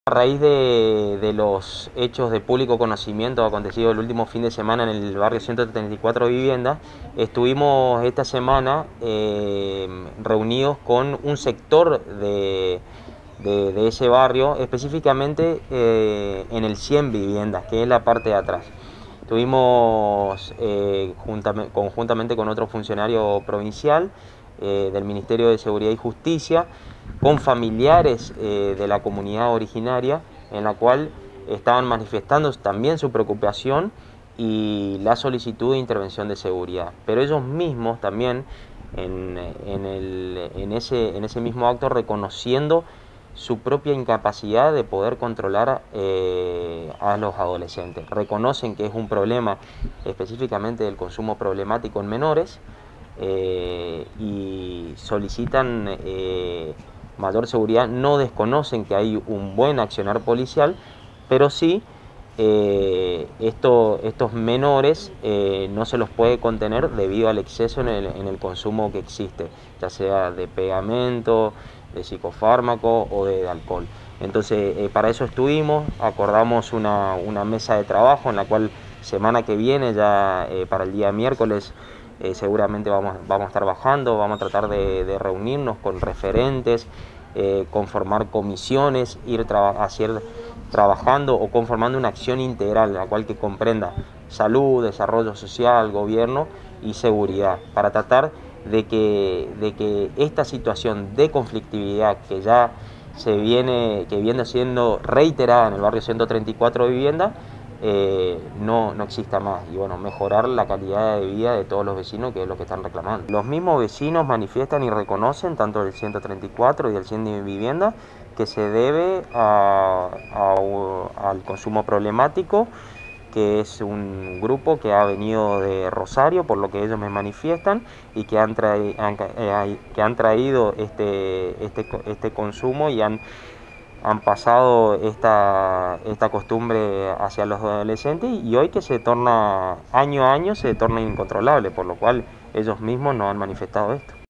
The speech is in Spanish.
A raíz de los hechos de público conocimiento acontecidos el último fin de semana en el barrio 134 Vivienda, estuvimos esta semana reunidos con un sector de ese barrio, específicamente en el 100 Viviendas, que es la parte de atrás. Estuvimos conjuntamente con otro funcionario provincial del Ministerio de Seguridad y Justicia, con familiares de la comunidad originaria, en la cual estaban manifestando también su preocupación y la solicitud de intervención de seguridad. Pero ellos mismos también en ese mismo acto reconociendo su propia incapacidad de poder controlar a los adolescentes. Reconocen que es un problema específicamente del consumo problemático en menores y solicitan mayor seguridad. No desconocen que hay un buen accionar policial, pero sí estos menores no se los puede contener debido al exceso en el consumo que existe, ya sea de pegamento, de psicofármaco o de alcohol. Entonces para eso estuvimos, acordamos una mesa de trabajo en la cual semana que viene, ya para el día miércoles, seguramente vamos a estar bajando, vamos a tratar de reunirnos con referentes, conformar comisiones, ir trabajando o conformando una acción integral, la cual que comprenda salud, desarrollo social, gobierno y seguridad, para tratar de que esta situación de conflictividad que ya que viene siendo reiterada en el barrio 134 Vivienda, no exista más, y bueno, mejorar la calidad de vida de todos los vecinos, que es lo que están reclamando. Los mismos vecinos manifiestan y reconocen, tanto el 134 y el 100 de Vivienda, que se debe al consumo problemático, que es un grupo que ha venido de Rosario, por lo que ellos me manifiestan, y que han traído este consumo y han pasado esta costumbre hacia los adolescentes, y hoy que se torna, año a año, se torna incontrolable, por lo cual ellos mismos nos han manifestado esto.